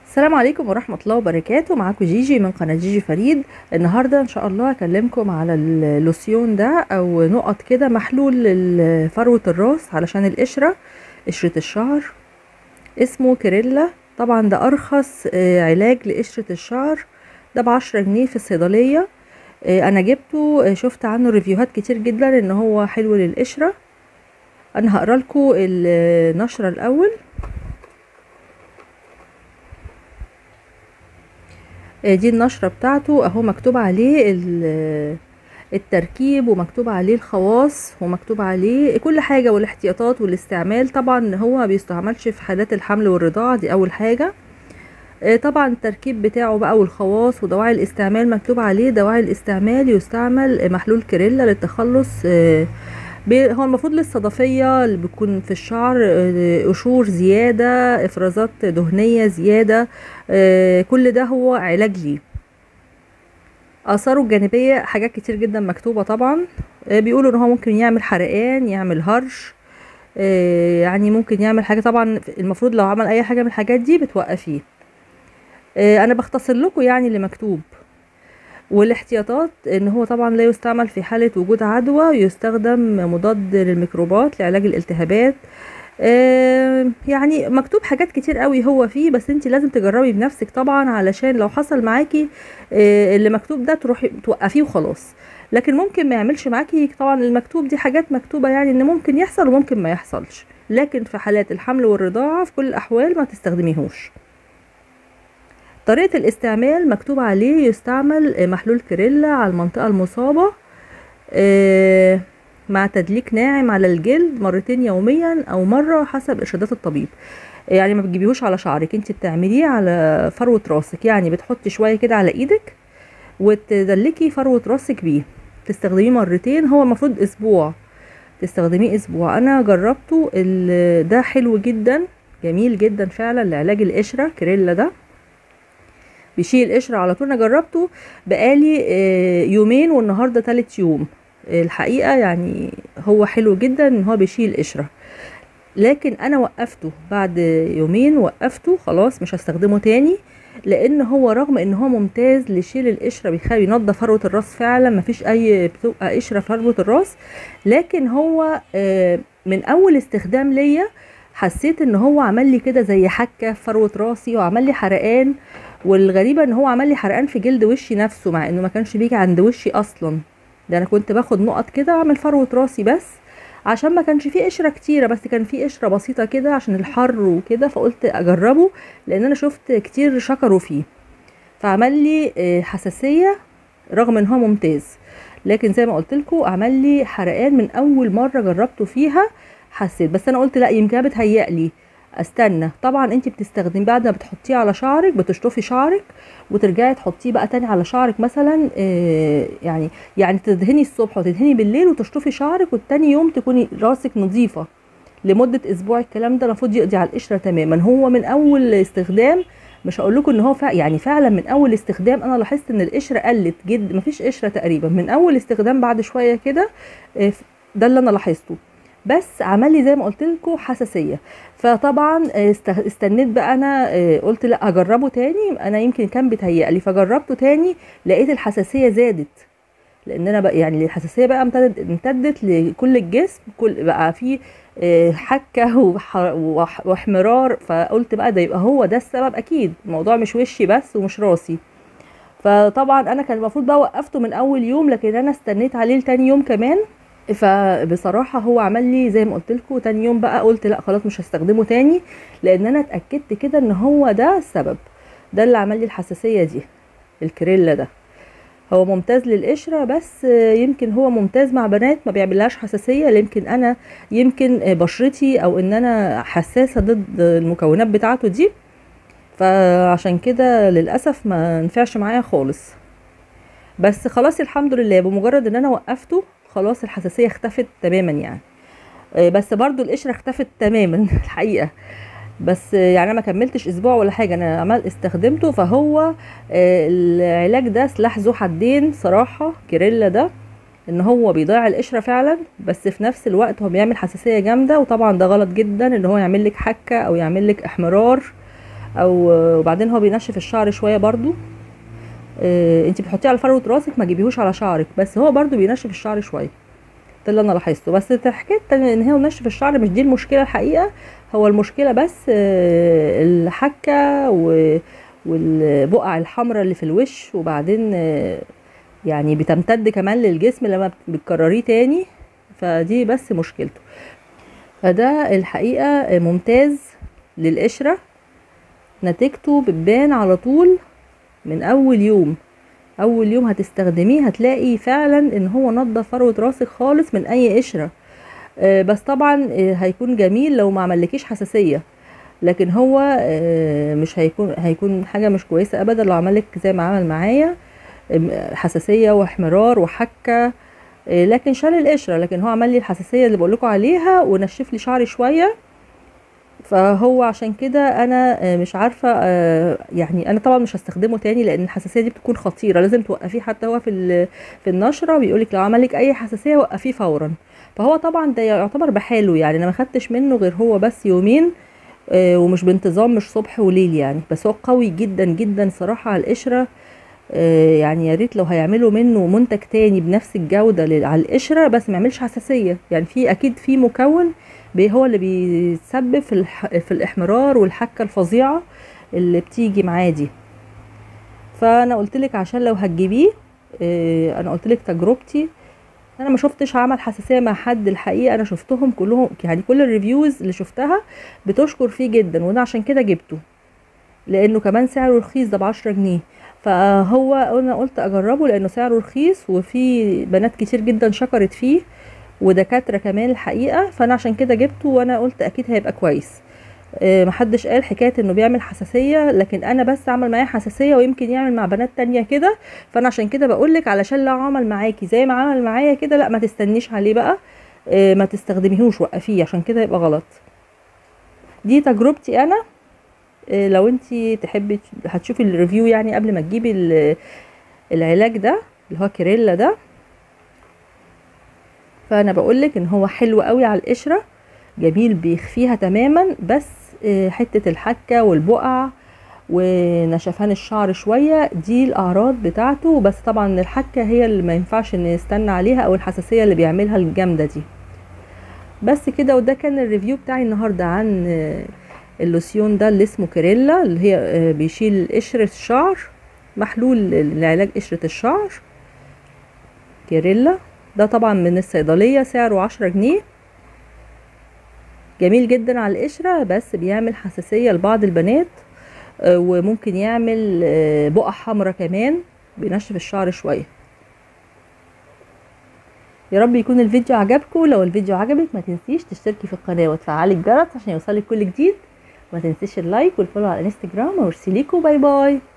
السلام عليكم ورحمة الله وبركاته. معاكم جيجي من قناة جيجي فريد. النهاردة ان شاء الله هكلمكم على اللوسيون ده او نقط كده محلول فروة الراس علشان قشرة الشعر. اسمه كريلا. طبعا ده ارخص علاج لقشرة الشعر. ده ب10 جنيه في الصيدلية. انا جبته، شفت عنه ريفيوهات كتير جدا ان هو حلو للقشرة. انا هقرا لكم النشرة الاول. دي النشرة بتاعته اهو، مكتوب عليه التركيب ومكتوب عليه الخواص ومكتوب عليه كل حاجة والاحتياطات والاستعمال. طبعا هو ما بيستعملش في حالات الحمل والرضاعة، دي اول حاجة. طبعا التركيب بتاعه بقى والخواص ودواعي الاستعمال مكتوب عليه. دواعي الاستعمال: يستعمل محلول كريلا للتخلص هو المفروض للصدفية اللي بتكون في الشعر، قشور زيادة، افرازات دهنية زيادة، كل ده هو علاج ليه. اثاره الجانبيه حاجات كتير جدا مكتوبه طبعا. بيقولوا ان هو ممكن يعمل حرقان، يعمل هرش، يعني ممكن يعمل حاجه. طبعا المفروض لو عمل اي حاجه من الحاجات دي بتوقفيه. انا بختصر لكم يعني اللي مكتوب. والاحتياطات: ان هو طبعا لا يستعمل في حاله وجود عدوى، يستخدم مضاد للميكروبات لعلاج الالتهابات. يعني مكتوب حاجات كتير قوي هو فيه، بس انت لازم تجربي بنفسك طبعا علشان لو حصل معاكي اللي مكتوب ده تروحي توقفيه وخلاص. لكن ممكن ما يعملش معاكي. طبعا المكتوب دي حاجات مكتوبة يعني ان ممكن يحصل وممكن ما يحصلش، لكن في حالات الحمل والرضاعة في كل الاحوال ما تستخدميهوش. طريقة الاستعمال مكتوب عليه: يستعمل محلول كريلا على المنطقة المصابة مع تدليك ناعم على الجلد مرتين يوميا او مرة حسب ارشادات الطبيب. يعني ما بتجيبيهوش على شعرك، انت بتعمليه على فروة راسك. يعني بتحطي شوية كده على ايدك وتدلكي فروة راسك بيه. تستخدميه مرتين. هو المفروض اسبوع تستخدميه اسبوع. انا جربته، ده حلو جدا، جميل جدا فعلا لعلاج القشرة. كريلا ده بيشيل القشرة على طول. انا جربته بقالي يومين والنهاردة تالت يوم. الحقيقة يعني هو حلو جدا ان هو بيشيل القشرة. لكن انا وقفته بعد يومين، وقفته خلاص مش هستخدمه تاني. لان هو رغم ان هو ممتاز لشيل القشرة، بيخلي ينضف فروة الراس فعلا، مفيش اي بتبقى قشرة في فروة الراس. لكن هو من اول استخدام ليا حسيت ان هو عمل لي كده زي حكة في فروة راسي وعمل لي حرقان. والغريبة ان هو عمل لي حرقان في جلد وشي نفسه، مع انه ما كانش بيجي عند وشي اصلا. ده انا كنت باخد نقط كده اعمل فروة راسي بس، عشان ما كانش فيه قشرة كتيرة، بس كان فيه قشرة بسيطة كده عشان الحر وكده. فقلت اجربه لان انا شفت كتير شكروا فيه. فعمل لي حساسية رغم ان هو ممتاز. لكن زي ما قلت لكم عمل لي حرقان من اول مرة جربته فيها. حسيت، بس انا قلت لا يمكن بتهيألي استنى. طبعا انت بتستخدمي بعد ما بتحطيه على شعرك بتشطفي شعرك وترجعي تحطيه بقى تاني على شعرك مثلا. يعني تدهني الصبح وتدهني بالليل وتشطفي شعرك، والتاني يوم تكوني راسك نظيفة لمدة اسبوع. الكلام ده المفروض يقضي على القشرة تماما. هو من اول استخدام، مش هقول لكم ان هو يعني فعلا من اول استخدام انا لاحظت ان القشرة قلت جد، مفيش قشرة تقريبا من اول استخدام. بعد شوية كده ده اللي انا لاحظته. بس عمل لي زي ما قلت لكم حساسيه. فطبعا استنيت بقى. انا قلت لا اجربه تاني، انا يمكن كان بيتهيألي. فجربته تاني لقيت الحساسيه زادت. لان انا بقى يعني الحساسيه بقى امتدت لكل الجسم، كل بقى فيه حكه واحمرار. فقلت بقى ده يبقى هو ده السبب اكيد، الموضوع مش وشي بس ومش راسي. فطبعا انا كان المفروض بقى وقفته من اول يوم، لكن انا استنيت عليه لتاني يوم كمان. فبصراحة هو عمل لي زي ما قلت لكم. تاني يوم بقى قلت لا خلاص مش هستخدمه تاني، لان انا اتأكدت كده ان هو ده السبب. ده اللي عمل لي الحساسية دي. الكريلا ده هو ممتاز للقشرة، بس يمكن هو ممتاز مع بنات ما بيعملهاش حساسية. يمكن انا بشرتي او ان انا حساسة ضد المكونات بتاعته دي، فعشان كده للأسف ما نفعش معايا خالص. بس خلاص الحمد لله بمجرد ان انا وقفته خلاص الحساسية اختفت تماما يعني. بس برضو القشرة اختفت تماما الحقيقة. بس يعني انا ما كملتش اسبوع ولا حاجة، انا عمال استخدمته. فهو العلاج ده سلاح ذو حدين صراحة. كيريلا ده ان هو بيضيع القشرة فعلا، بس في نفس الوقت هو بيعمل حساسية جامدة. وطبعا ده غلط جدا ان هو يعمل لك حكة او يعمل لك احمرار او وبعدين هو بينشف الشعر شويه برضو. انت بتحطيه على فروه راسك، ما تجيبيهوش على شعرك، بس هو برضو بينشف الشعر شويه. ده اللي انا لاحظته. بس حكايه ان هو نشف الشعر مش دي المشكله الحقيقه. هو المشكله بس الحكه والبقع الحمراء اللي في الوش، وبعدين يعني بتمتد كمان للجسم لما بتكرريه تاني، فدي بس مشكلته. فده الحقيقه ممتاز للقشره، نتيجته بتبان على طول من اول يوم. اول يوم هتستخدميه هتلاقي فعلا ان هو نضف فروة راسك خالص من اي قشرة. بس طبعا هيكون جميل لو ما عملكيش حساسية، لكن هو مش هيكون حاجة مش كويسة ابدا لو عملك زي ما عمل معايا حساسية واحمرار وحكة. لكن شال القشرة، لكن هو عمل لي الحساسية اللي بقولكوا عليها ونشف لي شعري شوية. فهو عشان كده انا مش عارفه، يعني انا طبعا مش هستخدمه تاني، لان الحساسيه دي بتكون خطيره، لازم توقفيه. حتى هو في النشره بيقولك لو عملك اي حساسيه وقفيه فورا. فهو طبعا ده يعتبر بحاله، يعني انا ما خدتش منه غير هو بس يومين، ومش بانتظام، مش صبح وليل يعني. بس هو قوي جدا جدا صراحه على القشره. يعني يا ريت لو هيعملوا منه منتج تاني بنفس الجودة على القشرة، بس ما يعملش حساسية. يعني في اكيد في مكون هو اللي بيسبب في الاحمرار والحكة الفظيعة اللي بتيجي معاه دي. فانا قلتلك عشان لو هتجيبيه، انا قلتلك تجربتي. انا ما شفتش عمل حساسية مع حد الحقيقة، انا شفتهم كلهم، يعني كل الريفيوز اللي شفتها بتشكر فيه جدا، وانا عشان كده جبته، لانه كمان سعره رخيص، ده ب10 جنيه. فهو انا قلت اجربه لانه سعره رخيص، وفي بنات كتير جدا شكرت فيه ودكاترة كمان الحقيقة. فانا عشان كده جبته، وانا قلت اكيد هيبقى كويس. محدش قال حكاية انه بيعمل حساسية، لكن انا بس عمل معايا حساسية، ويمكن يعمل مع بنات تانية كده. فانا عشان كده بقولك، علشان لو عمل معاكي زي ما عمل معايا كده، لا ما تستنيش عليه بقى، ما تستخدميهوش، وقفيه، عشان كده يبقى غلط. دي تجربتي انا. لو انتي تحبي هتشوفي الريفيو يعني قبل ما تجيبي العلاج ده اللي هو كيريلا ده. فانا بقولك ان هو حلو قوي على القشرة، جميل، بيخفيها تماما. بس حتة الحكة والبقع ونشفان الشعر شوية دي الاعراض بتاعته. بس طبعا الحكة هي اللي ما ينفعش نستنى عليها، او الحساسية اللي بيعملها الجامدة دي. بس كده. وده كان الريفيو بتاعي النهاردة عن اللوسيون ده اللي اسمه كيريلا، اللي هي بيشيل قشرة الشعر، محلول لعلاج قشرة الشعر. كيريلا ده طبعا من الصيدلية، سعره 10 جنيه. جميل جدا على القشرة، بس بيعمل حساسية لبعض البنات، وممكن يعمل بقع حمرا كمان، بينشف الشعر شوية. يا رب يكون الفيديو عجبكم. لو الفيديو عجبك ما تنسيش تشتركي في القناة وتفعلي الجرس عشان يوصلك كل جديد. ما تنسيش اللايك والفولو على الانستجرام. وارسليكوا باي باي.